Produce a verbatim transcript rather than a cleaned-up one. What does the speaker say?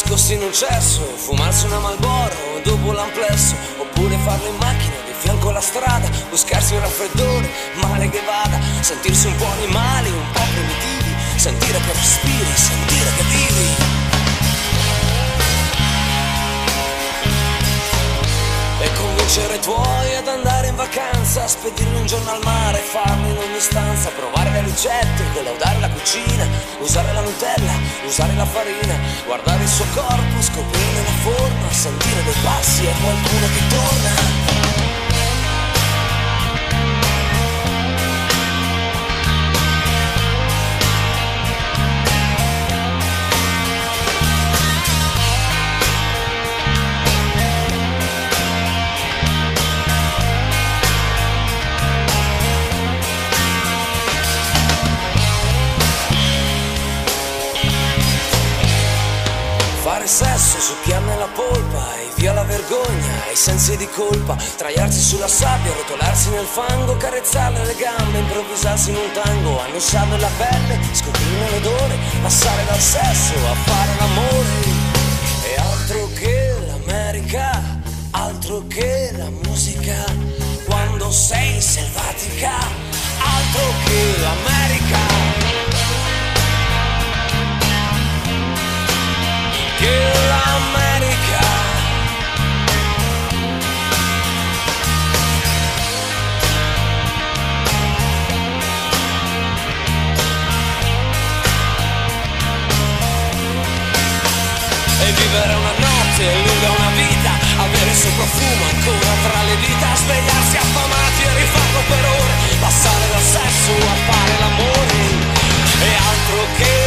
nascosti in un cesso, fumarsi una Marlboro dopo l'amplesso, oppure farlo in macchina di fianco alla strada, buscarsi un raffreddore, male che vada, sentirsi un po' animali, un po' primitivi, sentire che respiri, sentire che vivi. E convincere i tuoi ad andare in vacanza, spedirli un giorno al mare, farlo in ogni stanza, provare le ricette, collaudare la cucina, usare la Nutella, usare la farina, guardare il suo corpo, scoprirne la forma, sentire dei passi e qualcuno che torna. Fare sesso su chi ha nella polpa e via la vergogna e i sensi di colpa, traiarsi sulla sabbia, rotolarsi nel fango, carezzarle le gambe, improvvisarsi in un tango, annusarle la pelle, scoprirne l'odore, passare dal sesso a fare l'amore. E altro che l'America, altro che la musica, quando sei selvatica, altro che l'America. Che l'America. E vivere una notte è lunga una vita, avere il suo profumo ancora tra le dita, svegliarsi affamati e rifarlo per ore, passare dal sesso a fare l'amore. E altro che